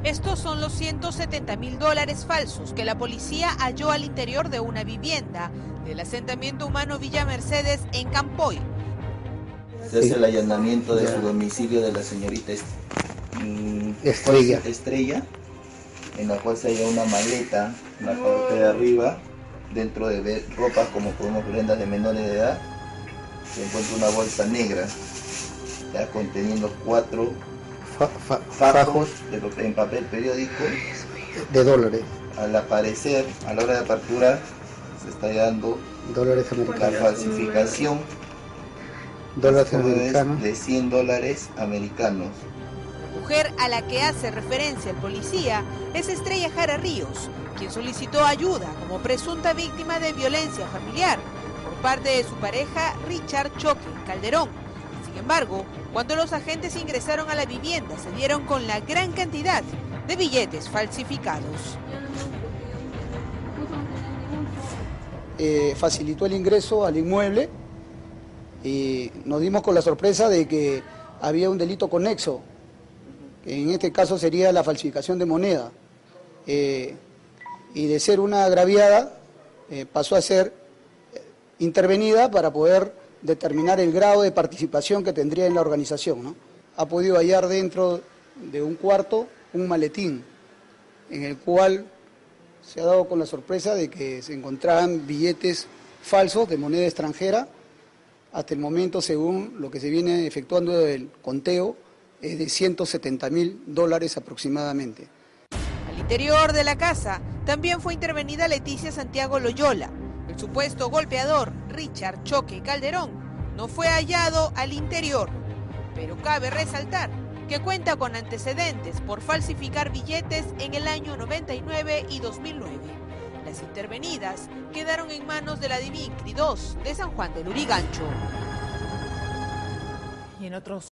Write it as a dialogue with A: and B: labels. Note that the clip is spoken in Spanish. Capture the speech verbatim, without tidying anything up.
A: Estos son los ciento setenta mil dólares falsos que la policía halló al interior de una vivienda del asentamiento humano Villa Mercedes en Campoy.
B: Se hace el allanamiento de su domicilio de la señorita
C: Estrella.
B: Estrella, en la cual se halla una maleta en la parte de arriba, dentro de ropas como podemos prendas de menores de edad. Se encuentra una bolsa negra, ya conteniendo cuatro
C: Fa, fa,
B: fajos de, en papel periódico
C: de dólares.
B: Al aparecer, a la hora de apertura, se está dando
C: dólares
B: la
C: americanos.
B: falsificación
C: Dólares americanos.
B: de cien dólares americanos.
A: La mujer a la que hace referencia el policía es Estrella Jara Ríos, quien solicitó ayuda como presunta víctima de violencia familiar por parte de su pareja Richard Choque Calderón. Sin embargo, cuando los agentes ingresaron a la vivienda, se dieron con la gran cantidad de billetes falsificados.
D: Eh, facilitó el ingreso al inmueble y nos dimos con la sorpresa de que había un delito conexo, que en este caso sería la falsificación de moneda. Eh, y de ser una agraviada, eh, pasó a ser intervenida para poder determinar el grado de participación que tendría en la organización, ¿no? Ha podido hallar dentro de un cuarto un maletín en el cual se ha dado con la sorpresa de que se encontraban billetes falsos de moneda extranjera. Hasta el momento, según lo que se viene efectuando del conteo, es de ciento setenta mil dólares aproximadamente.
A: Al interior de la casa también fue intervenida Leticia Santiago Loyola. El supuesto golpeador, Richard Choque Calderón, no fue hallado al interior, pero cabe resaltar que cuenta con antecedentes por falsificar billetes en el año noventa y nueve y dos mil nueve. Las intervenidas quedaron en manos de la DIVINCRI dos de San Juan del Lurigancho.
E: Y en otros